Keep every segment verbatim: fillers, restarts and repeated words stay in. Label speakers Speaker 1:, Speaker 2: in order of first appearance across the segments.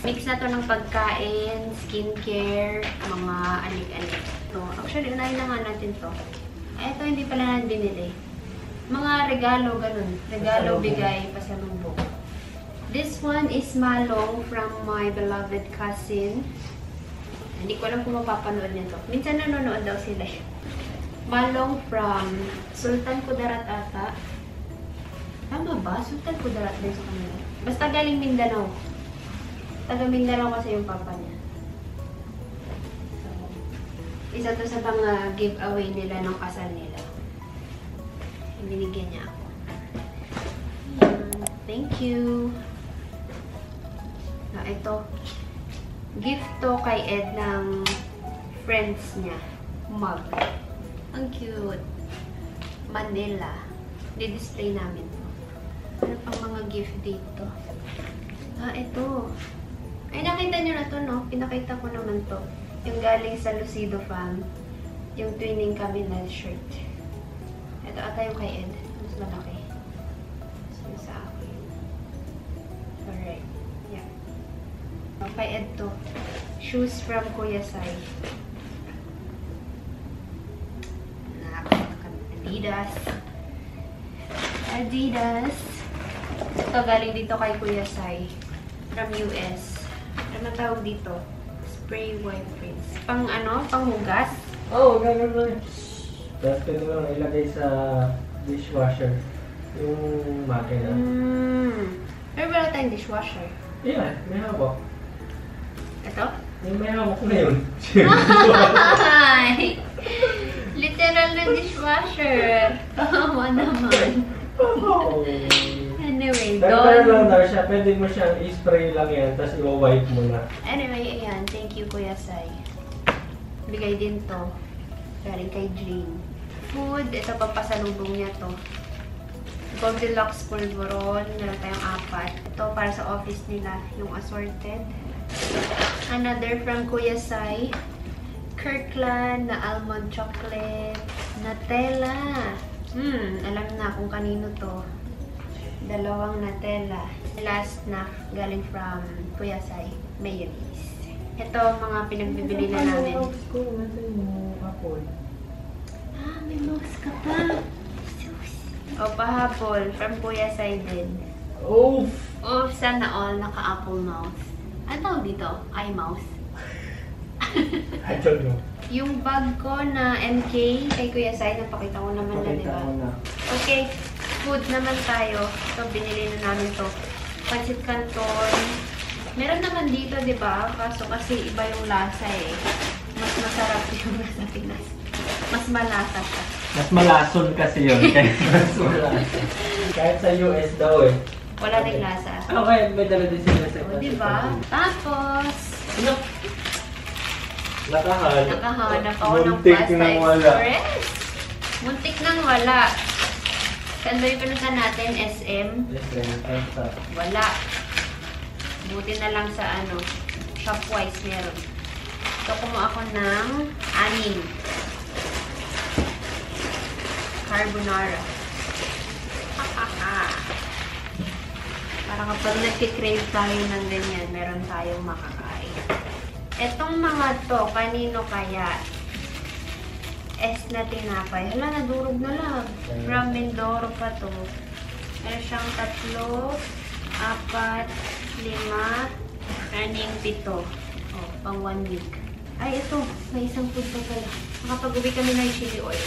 Speaker 1: Mix na to ng pagkain, skincare, mga alik-alik. So, actually, unahin na nga natin to. Ay, ito hindi pala natin binili. Mga regalo, ganun. Regalo, bigay, pasalubong. This one is malong from my beloved cousin. Hindi ko alam kung mapapanood nito. Minsan nanonood daw sila. Malong from Sultan Kudarat ata. Tama ba? Sultan Kudarat din sa kanila. Basta galing Mindanao. Taga Mindanao kasi yung papa niya. So, isa to sa mga giveaway nila ng kasal nila. Binigyan niya ako. Um, thank you. Na ito. Gift to kay Ed ng friends niya. Mug. Ang cute. Manila. Di-display namin to. Ano pang mga gift dito? Ah, ito. Ay, nakita nyo na to, no? Pinakita ko naman to. Yung galing sa Lucido Fam. Yung twinning kami na shirt. Ito ata yung kay Ed. Mas malaki. So, yung sa akin. Alright. Yeah. So, kay Ed to. Shoes from Kuya Sai. Adidas. Adidas. Ito galing dito kay Kuya Sai. From U S. Ano tawag dito? Spray white prints. Pang ano? Panghugas?
Speaker 2: Oo, oh, gano'n lang. Tapos pwede mo lang ilagay sa dishwasher yung makina.
Speaker 1: Hmm. Pero wala tayong dishwasher.
Speaker 2: Yeah, may hawak.
Speaker 1: Ito?
Speaker 2: Yung may hawak na yun.
Speaker 1: Ay! Literal na dishwasher. Tama naman.
Speaker 2: Oh.
Speaker 1: Anyway,
Speaker 2: Dagdagan lang
Speaker 1: doon.
Speaker 2: daw siya. Pwede mo siyang i-spray lang yan, tapos i-wipe mo na.
Speaker 1: Anyway, ayan. Thank you, Kuya Sai. Bigay din to. Galing kay Jean. Food. Ito pa pasalubong niya to. Goldilocks pulveron. Meron tayong apat. Ito para sa office nila. Yung assorted. Another from Kuya Sai. Kirkland na almond chocolate. Nutella. Hmm, alam na kung kanino to. Dalawang Nutella. Last na galing from Kuya Sai. Mayonnaise. Ito mga pinagbibili na namin. Ah, may mouse ka pa. O, pahabol. From Kuya Sai din.
Speaker 2: Oof!
Speaker 1: Oh, sana all naka-apple mouse. Ano tawag dito? Eye mouse.
Speaker 2: I don't know.
Speaker 1: Yung bag ko na M K kay Kuya Sai, napakita ko naman na, di
Speaker 2: Pakita
Speaker 1: ba?
Speaker 2: mo na.
Speaker 1: Okay, food naman tayo. Ito, binili na namin to. Pancit Canton. Meron naman dito, di ba? Kaso kasi iba yung lasa eh. Mas masarap yung nasa Pinas. Mas malasa siya.
Speaker 2: Mas malason kasi yun. Kahit mas malason. Kahit sa U S daw eh.
Speaker 1: Wala rin lasa.
Speaker 2: Okay, may dala din sila sa
Speaker 1: O, di ba? Tapos,
Speaker 2: Ano? Nakahanap.
Speaker 1: nakahanap ako ng
Speaker 2: Muntik
Speaker 1: Pasta
Speaker 2: nang wala.
Speaker 1: Express. Muntik nang wala. Saan ba yung pinunta natin? S M?
Speaker 2: Yes, yes, yes.
Speaker 1: Wala. Buti na lang sa ano, Shopwise meron. So, kumuha ako ng anim. Carbonara. Para kapag nagkikrave tayo ng ganyan, meron tayong makakain. Etong mga to, kanino kaya? S na tinapay. Hala, nadurog na lang. From Mindoro pa to. Meron siyang tatlo, apat, lima, aning, pito. Oh, pang one week. Ay, ito. May isang food pa pala. Nakapag-uwi kami ng chili oil.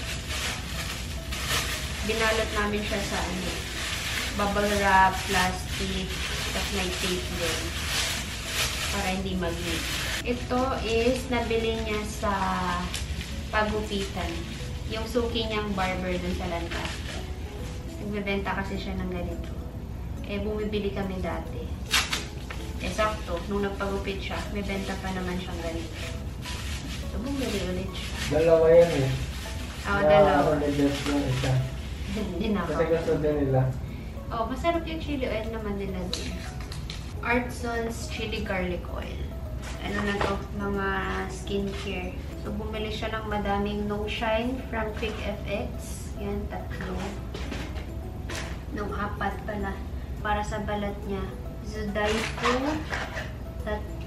Speaker 1: Binalot namin siya sa ano, bubble wrap, plastic, tapos may tape din. Para hindi mag-leak. Ito is nabili niya sa pagupitan. Yung suki niyang barber dun sa Lancaster. Nagbebenta kasi siya ng ganito. Eh, bumibili kami dati. Eh, sakto. Nung nagpagupit siya, may benta pa naman siyang ganito. So, bumili ulit siya.
Speaker 2: Dalawa yan eh.
Speaker 1: Oo, dalawa.
Speaker 2: Ako nag-guess yung isa.
Speaker 1: Hindi na
Speaker 2: Kasi gusto din nila.
Speaker 1: Oh, masarap yung chili oil naman nila din. Artson's Chili Garlic Oil. Ano na to? Mga skincare. So, bumili siya ng madaming No Shine from Quick F X. Yan, tatlo. Nung apat pala. Para sa balat niya. Zodaifu.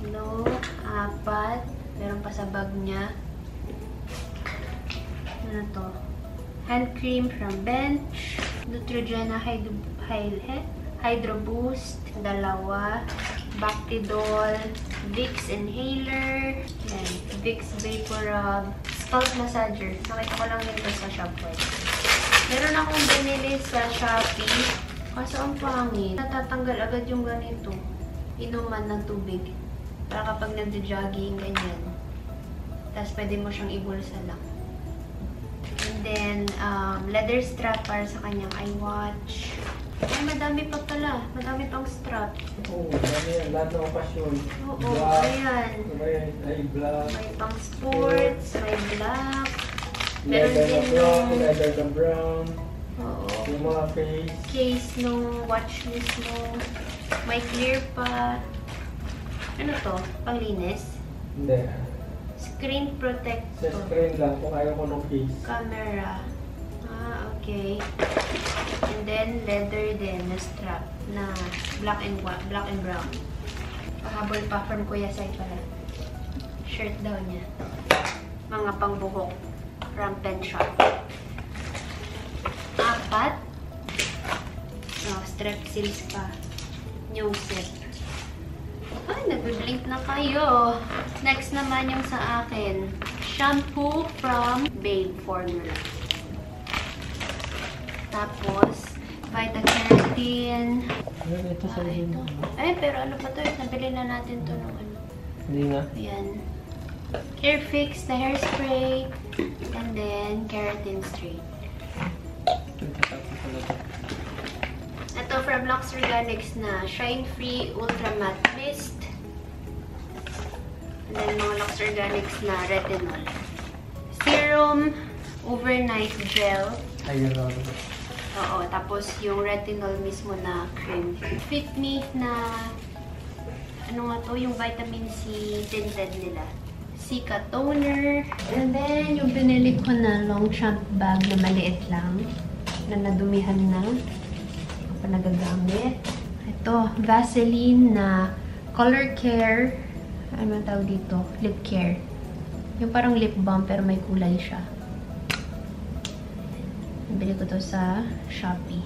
Speaker 1: tatlo, apat. Meron pa sa bag niya. Ano to? Hand cream from Bench. Neutrogena Hydro, Hydro, Hydro Boost. Dalawa. Bactidol. Vicks Inhaler. Yan. Vicks Vapor Rub. Scalp Massager. Nakita ko lang dito sa Shopwise. Meron akong binili sa Shopee. Kaso ang pangit. Natatanggal agad yung ganito. Inuman ng tubig. Para kapag nagja-jogging, ganyan. Tapos pwede mo siyang ibulsa lang. And then, um, leather strap para sa kanyang iWatch. Ay, madami pa pala. Madami pang strap.
Speaker 2: Oo, dami yan. Lahat ng okasyon.
Speaker 1: Oo,
Speaker 2: Black,
Speaker 1: ayan.
Speaker 2: May, ay, black.
Speaker 1: May pang sports, may black. Meron
Speaker 2: Leather na
Speaker 1: din
Speaker 2: brown,
Speaker 1: yung,
Speaker 2: leather na brown.
Speaker 1: oo,
Speaker 2: Yung mga face.
Speaker 1: case nung watch mismo. May clear pa. Ano to? Panglinis?
Speaker 2: Hindi.
Speaker 1: Screen
Speaker 2: Sa
Speaker 1: protector.
Speaker 2: screen lang kung ayaw ko ng case.
Speaker 1: Camera. Ah, okay. And then, leather din na strap na black and wa- black and brown. Pahabol pa from Kuya Sai pala. Shirt daw niya. Mga pangbuhok from Pen Shop. Apat. Oh, strepsils pa. New set. Ay, nag-blink na kayo. Next naman yung sa akin. Shampoo from Babe Formula. Tapos, Vita-Keratin.
Speaker 2: Ano ito sa
Speaker 1: Ah, ito. Ay, pero ano pa to? Nabili na natin to nung ano.
Speaker 2: Hindi nga.
Speaker 1: Ayan. Hair Fix na hairspray. And then, Keratin Straight. Ito from Lux Organics na Shine Free Ultra Matte Mist. And then, mga Lux Organics na Retinol. Serum Overnight Gel.
Speaker 2: Ayun ako.
Speaker 1: Oo, tapos yung retinol mismo na cream. Fit Me na, ano nga to, yung vitamin C tinted nila. Sika Toner. And then, yung binili ko na Longchamp bag na maliit lang, na nadumihan na. Hindi pa nagagamit. Ito, Vaseline na Color Care. Ano ang tawag dito? Lip Care. Yung parang lip balm pero may kulay siya. Nabili ko to sa Shopee.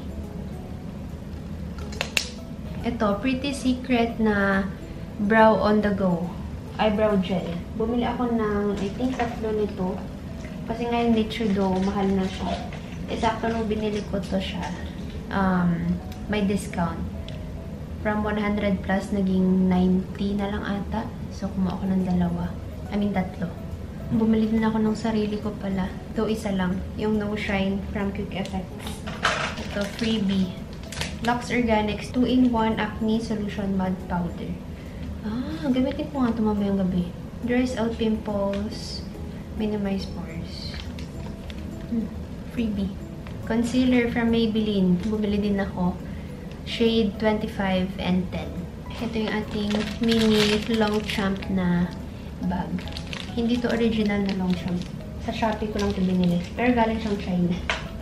Speaker 1: Ito, Pretty Secret na Brow on the Go. Eyebrow gel. Bumili ako ng, I think, tatlo nito. Kasi ngayon Nature Dough, mahal na siya. Eksakto nung binili ko to siya. Um, may discount. From one hundred plus, naging ninety na lang ata. So, kumuha ako ng dalawa. I mean, tatlo. Bumili din ako ng sarili ko pala. Ito isa lang. Yung No Shine from Quick Effects. Ito, freebie. Lux Organics two in one Acne Solution Mud Powder. Ah, gamitin ko nga ito mamayang gabi. Dries out pimples. Minimize pores. Hmm, freebie. Concealer from Maybelline. Bumili din ako. Shade twenty-five and ten. Ito yung ating mini Longchamp na bag. Hindi to original na Longchamp. Sa Shopee ko lang ito binili. Pero galing siyang China.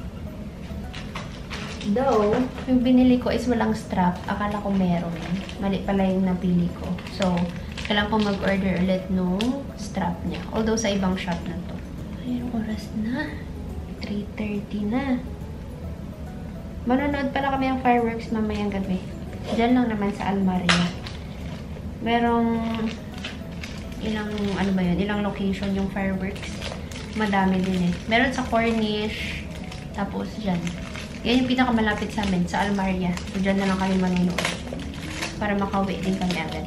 Speaker 1: Though, yung binili ko is walang strap. Akala ko meron. Mali pala yung napili ko. So, kailangan ko mag-order ulit nung strap niya. Although, sa ibang shop na to. Ayun, oras na. three thirty na. Manonood pala kami ng fireworks mamayang gabi. Diyan lang naman sa Almaria. Merong ilang, ano ba yun, ilang location yung fireworks. Madami din eh. Meron sa Cornish, tapos dyan. Yan yung pinakamalapit sa amin, sa Almaria. So, dyan na lang kami manunood. Para makauwi din kami agad.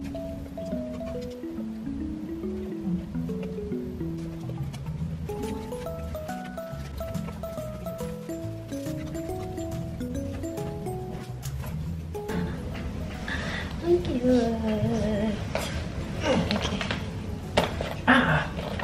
Speaker 1: Ang cute. Okay. Ah!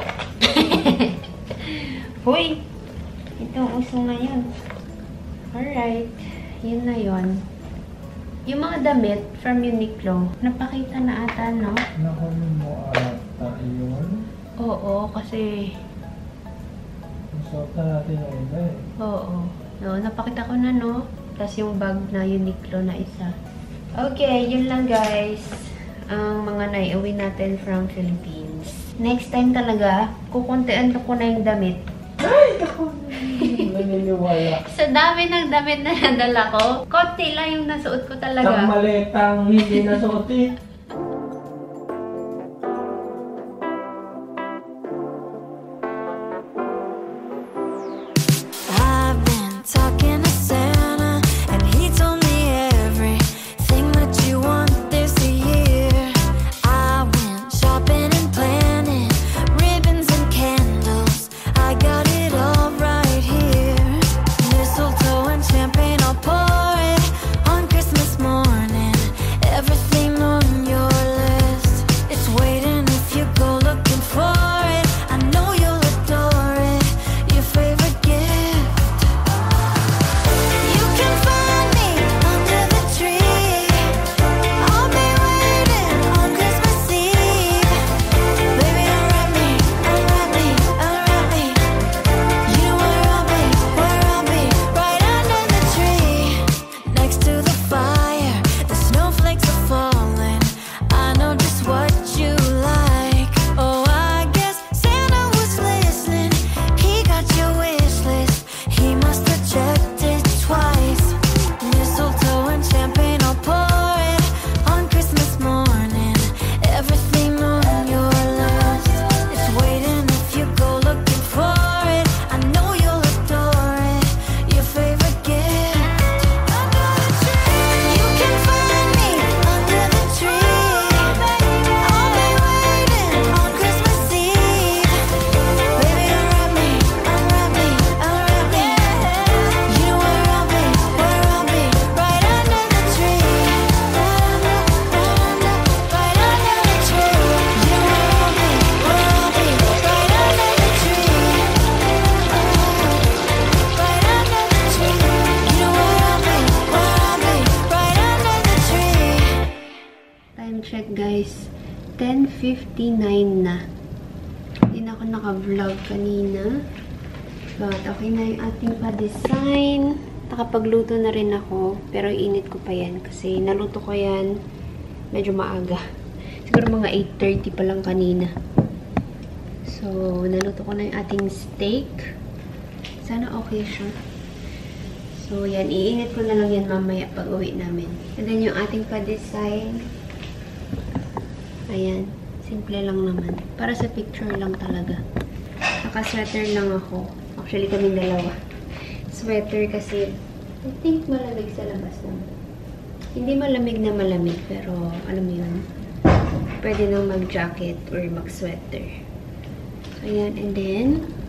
Speaker 1: Hoy! Ito ang uso ngayon. Alright. Yun na yun. Yung mga damit from Uniqlo, napakita na ata, no?
Speaker 2: Nakunin mo ata yun.
Speaker 1: Oo, kasi...
Speaker 2: Suot na natin yung iba eh.
Speaker 1: Oo. No, napakita ko na, no? Tapos yung bag na Uniqlo na isa. Okay, yun lang, guys. ang mga naiuwi natin from Philippines. Next time talaga, kukuntian ko na yung damit.
Speaker 2: Ay, ako! Naniniwala.
Speaker 1: Sa dami ng damit na nadala ko, konti lang yung nasuot ko talaga.
Speaker 2: Ang maletang hindi nasuoti. Check guys, ten fifty-nine na. Hindi na ako naka-vlog kanina. But okay na yung ating pa-design. Nakapagluto na rin ako. Pero init ko pa yan. Kasi naluto ko yan medyo maaga. Siguro mga eight thirty pa lang kanina. So, naluto ko na yung ating steak. Sana okay siya. So, yan. Iinit ko na lang yan mamaya pag uwi namin. And then yung ating pa-design. Ayan. Simple lang naman. Para sa picture lang talaga. Naka-sweater lang ako. Actually, kami dalawa. Sweater kasi I think malamig sa labas naman. Hindi malamig na malamig, pero alam mo yun. Pwede nang mag-jacket or mag-sweater. So, ayan. And then,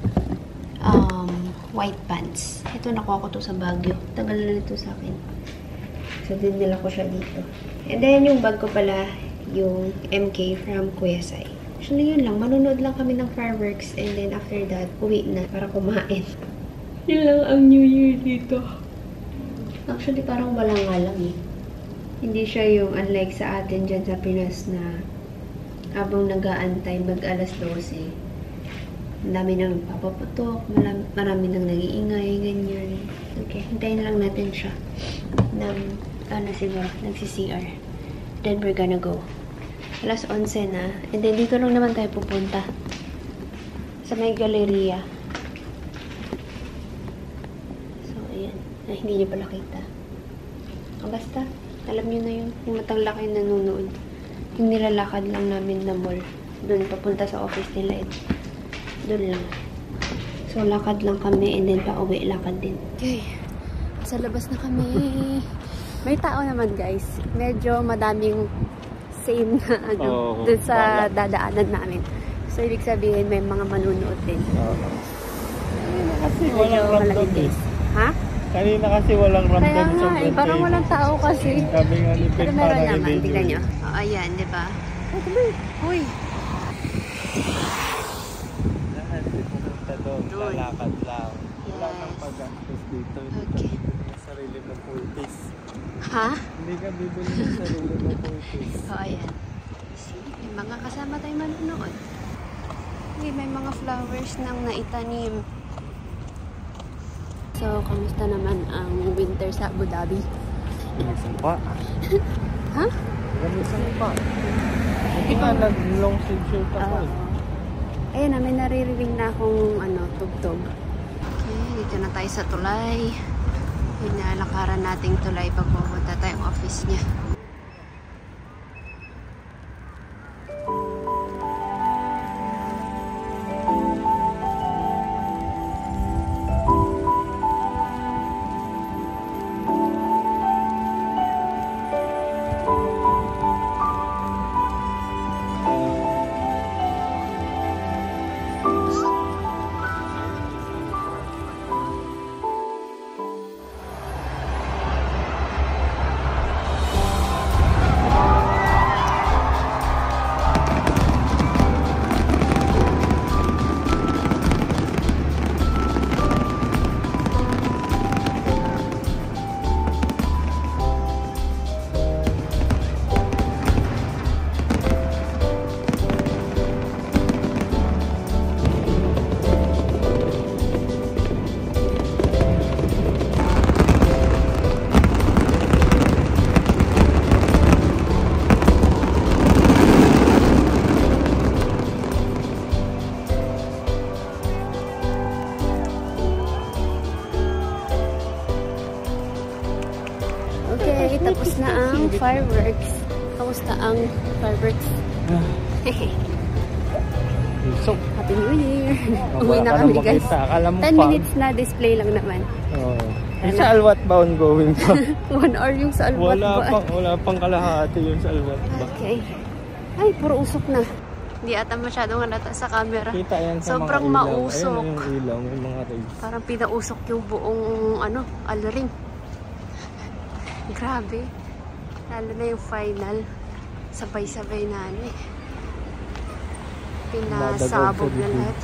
Speaker 2: um, white pants. Ito, nakuha ko to sa Baguio. Tagal na nito sa akin. So, dinala ko siya dito. And then, yung bag ko pala, yung M K from Kuya Sai. Actually, yun lang. Manunood lang kami ng fireworks and then after that, uwi na para kumain. Yun lang ang New Year dito. Actually, parang walang ngalang eh. Hindi siya yung unlike sa atin dyan sa Pinas na habang nag-aantay mag alas dose. Ang dami nang papaputok, marami, marami nang nag-iingay, ganyan. Okay, hintayin lang natin siya. Nang, ano siguro, nagsi-C R. Then we're gonna go. alas onse na. And then, dito lang naman tayo pupunta. Sa may galeria. So, ayan. Ay, hindi niyo pala kita. O, basta. Alam niyo na yun. Yung matang laki nanonood. Yung nilalakad lang namin na mall. Doon, papunta sa office nila. Doon lang. So, lakad lang kami. And then, pa-uwi, lakad din. Okay. Sa labas na kami. May tao naman, guys. Medyo madaming same na ano, oh, dun sa bala. Dadaanan namin. So, ibig sabihin, may mga manunood din. Oh. Kanina kasi
Speaker 1: medyo
Speaker 2: walang ramdam
Speaker 1: eh. Ha?
Speaker 2: Kanina kasi walang ramdam.
Speaker 1: Kaya nga, eh, parang walang tao kasi.
Speaker 2: Sabi nga ni
Speaker 1: pero meron naman, tignan nyo. Oh, ayan, di ba? Uy!
Speaker 2: Lahat pumunta doon, lalakad lang. Wala kang pag-gastos dito. Hindi ka bibili ng sarili mo pultis.
Speaker 1: Ha?
Speaker 2: Hindi ka bibili ng sarili mo pultis.
Speaker 1: Oh, ayan. See, may mga kasama tayo manonood. Okay, may mga flowers nang naitanim. So, kamusta naman ang winter sa Abu Dhabi?
Speaker 2: Isa pa.
Speaker 1: Ha?
Speaker 3: Gamisan pa. Hindi nga, nag-long sleeve shirt ako eh.
Speaker 2: Uh, ayun na, may naririnig na akong ano, tugtog. Okay, dito na tayo sa tulay. Yung nalakaran nating tulay pag pupunta tayong office niya. Okay, tapos na ang fireworks. Kamusta ang fireworks?
Speaker 3: So,
Speaker 2: Happy New Year! Uwi na kami guys. ten minutes na display lang naman.
Speaker 3: Oo. Yung sa Alwat ba ongoing pa?
Speaker 2: One hour yung sa Alwat
Speaker 3: Wala
Speaker 2: ba?
Speaker 3: pang, wala pang kalahati yung sa Alwat ba.
Speaker 2: Okay. Ay, puro usok na. Hindi ata masyadong halata sa camera.
Speaker 3: Kita yan sa
Speaker 2: Sobrang
Speaker 3: mga ilaw.
Speaker 2: mausok.
Speaker 3: Ayun yung ilaw, may mga rays.
Speaker 2: Parang pinausok yung buong ano, Alring. Grabe. Lalo na yung final. Sabay-sabay na ano eh. Pinasabog na lahat.